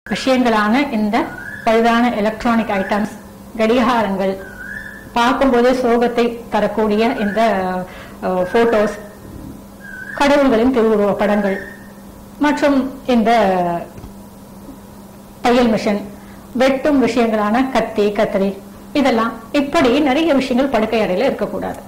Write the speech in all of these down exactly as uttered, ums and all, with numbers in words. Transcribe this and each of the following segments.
விஷயங்களான இந்த பழுதான electronic items, கடிகாரங்கள், பார்க்கும்போதே சோகத்தை தரக்கூடிய இந்த போட்டோஸ், கடவுள்களின் திருவுருவ படங்கள் மற்றும் இந்த தையல் மிஷின், வெட்டும் விஷயங்களான கத்தி, கத்திரி, இதெல்லாம் இப்படி நிறைய விஷயங்கள் படுக்கை அறையில இருக்கக்கூடாது.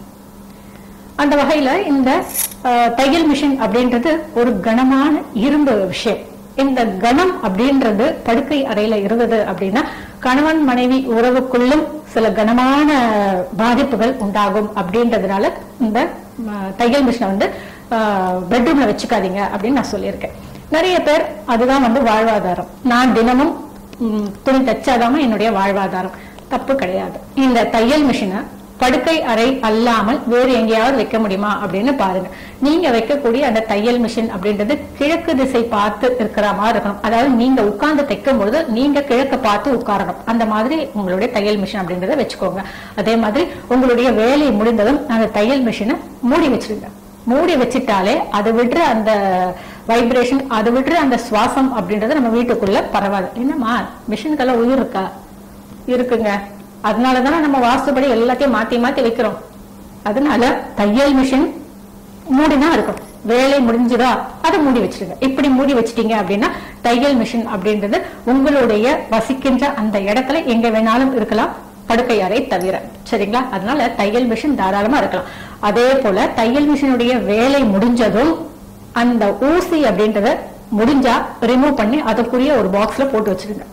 அந்த வகையில இந்த தையல் மிஷின் அப்படின்றது ஒரு கனமான இரும்பு விஷயம். இந்த கணம் அப்படின்றது படுக்கை அறையில இருந்தது அப்படின்னா கணவன் மனைவி உறவுக்குள்ளும் சில கனமான பாதிப்புகள் உண்டாகும். அப்படின்றதுனால இந்த தையல் மிஷினை வந்து பெட்ரூம்ல வச்சுக்காதீங்க அப்படின்னு நான் சொல்லியிருக்கேன். நிறைய பேர் அதுதான் வந்து வாழ்வாதாரம், நான் தினமும் துணி தச்சாதாம என்னுடைய வாழ்வாதாரம். தப்பு கிடையாது. இந்த தையல் மிஷினை படுக்கை அறை அல்லாமல் வேறு எங்கேயாவது வைக்க முடியுமா அப்படின்னு பாருங்க. நீங்க வைக்கக்கூடிய அந்த தையல் மிஷின் அப்படின்றது கிழக்கு திசை பார்த்து இருக்கிற மாதிரி இருக்கணும். அதாவது நீங்க உட்கார்ந்து தைக்கும் பொழுது நீங்க கிழக்க பார்த்து உட்காரணும். அந்த மாதிரி உங்களுடைய தையல் மிஷின் அப்படின்றத வச்சுக்கோங்க. அதே மாதிரி உங்களுடைய வேலை முடிந்ததும் அந்த தையல் மிஷினை மூடி வச்சிருங்க. மூடி வச்சுட்டாலே அது விடுற அந்த வைப்ரேஷன், அது விடுற அந்த சுவாசம் அப்படின்றது நம்ம வீட்டுக்குள்ள பரவாது. என்னம்மா மிஷினுக்கெல்லாம் உயிர் இருக்கா? இருக்குங்க. அதனாலதானே நம்ம வாஸ்துபடி எல்லாத்தையும் மாத்தி மாத்தி வைக்கிறோம். அதனால தையல் மிஷின் மூடிதான் இருக்கும். வேலை முடிஞ்சுதா அதை மூடி வச்சிருங்க. இப்படி மூடி வச்சிட்டீங்க அப்படின்னா தையல் மிஷின் அப்படின்றது உங்களுடைய வசிக்கின்ற அந்த இடத்துல எங்க வேணாலும் இருக்கலாம், படுக்கை அறை தவிர. சரிங்களா? அதனால தையல் மிஷின் தாராளமா இருக்கலாம். அதே போல தையல் மிஷினுடைய வேலை முடிஞ்சதும் அந்த ஊசி அப்படின்றத முடிஞ்சா ரிமூவ் பண்ணி அதுக்குரிய ஒரு பாக்ஸ்ல போட்டு வச்சிருங்க.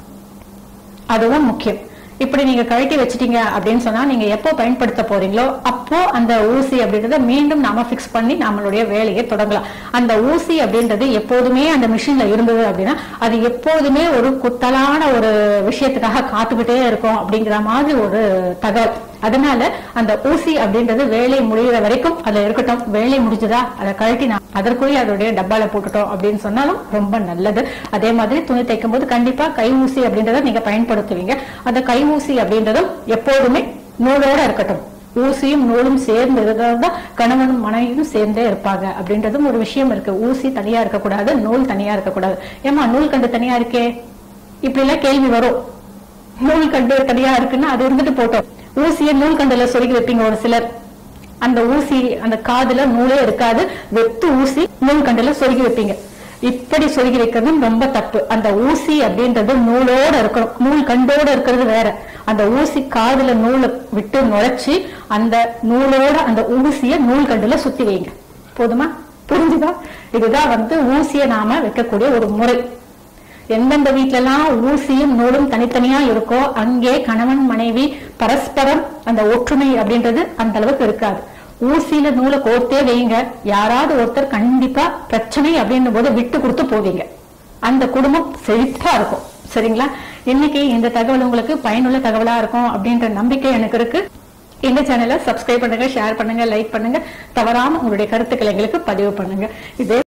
அதுதான் முக்கியம். இப்படி நீங்க கழட்டி வச்சிட்டீங்க அப்படின்னு சொன்னா நீங்க எப்போ பயன்படுத்த போறீங்களோ அப்போ அந்த ஊசி அப்படின்றத மீண்டும் நாம பிக்ஸ் பண்ணி நம்மளுடைய வேலையை தொடங்கலாம். அந்த ஊசி அப்படின்றது எப்போதுமே அந்த மிஷின்ல இருந்தது அப்படின்னா அது எப்போதுமே ஒரு குத்தலான ஒரு விஷயத்துக்காக காத்துக்கிட்டே இருக்கும் அப்படிங்கிற மாதிரி ஒரு தகவல். அதனால அந்த ஊசி அப்படின்றது வேலை முடிகிற வரைக்கும் அதுல இருக்கட்டும். வேலை முடிஞ்சதா அதை கழட்டி நான் அதற்குரிய அதோடைய டப்பால போட்டுட்டோம் அப்படின்னு சொன்னாலும் ரொம்ப நல்லது. அதே மாதிரி துணி தைக்கும் போது கண்டிப்பா கை ஊசி அப்படின்றத நீங்க பயன்படுத்துவீங்க. அந்த கை ஊசி அப்படின்றதும் எப்போதுமே நூலோட இருக்கட்டும். ஊசியும் நூலும் சேர்ந்து இருந்தால்தான் கணவனும் மனைவியும் சேர்ந்தே இருப்பாங்க அப்படின்றதும் ஒரு விஷயம் இருக்கு. ஊசி தனியா இருக்கக்கூடாது, நூல் தனியா இருக்கக்கூடாது. ஏமா நூல் கண்டு தனியா இருக்கே இப்படி எல்லாம் கேள்வி வரும். நூல் கண்டு தனியா இருக்குன்னா அது இருந்துட்டு போட்டோம். ஊசியை நூல் கண்டுல சொருகி வைப்பீங்க ஒரு சிலர். அந்த ஊசி அந்த காதுல நூலே இருக்காது, வெத்து ஊசி நூல் கண்டுல சொருகி வைப்பீங்க. இப்படி சொருகி வைக்கிறது ரொம்ப தப்பு. அந்த ஊசி அப்படின்றது நூலோட இருக்கணும், நூல் கண்டோட இருக்கிறது வேற. அந்த ஊசி காதுல நூலை விட்டு நுழைச்சி அந்த நூலோட அந்த ஊசிய நூல் கண்டுல சுத்தி வைங்க. போதுமா? புரிஞ்சுதா? இதுதான் வந்து ஊசிய நாம வைக்கக்கூடிய ஒரு முறை. எந்தெந்த வீட்டுல எல்லாம் ஊசியும் நூலும் தனித்தனியா இருக்கோ அங்கே கணவன் மனைவி பரஸ்பரம் அந்த ஒற்றுமை அப்படின்றது அந்த அளவுக்கு இருக்காது. ஊசியில நூலை கோர்த்தே வைங்க, யாராவது ஒருத்தர் கண்டிப்பா பிரச்சனை அப்படின்னும் போது விட்டு கொடுத்து போவீங்க. அந்த குடும்பம் செழிப்பா இருக்கும். சரிங்களா? இன்னைக்கு இந்த தகவல் உங்களுக்கு பயனுள்ள தகவலா இருக்கும் அப்படின்ற நம்பிக்கை எனக்கு இருக்கு. இந்த சேனலை சப்ஸ்கிரைப் பண்ணுங்க, ஷேர் பண்ணுங்க, லைக் பண்ணுங்க. தவறாம உங்களுடைய கருத்துக்களை எங்களுக்கு பதிவு பண்ணுங்க. இதே